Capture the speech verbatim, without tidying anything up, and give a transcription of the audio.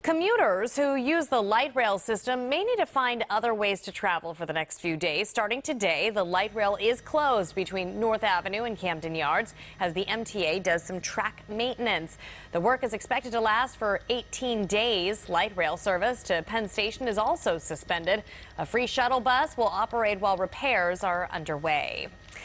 Commuters who use the light rail system may need to find other ways to travel for the next few days. Starting today, the light rail is closed between North Avenue and Camden Yards as the M T A does some track maintenance. The work is expected to last for eighteen days. Light rail service to Penn Station is also suspended. A free shuttle bus will operate while repairs are underway.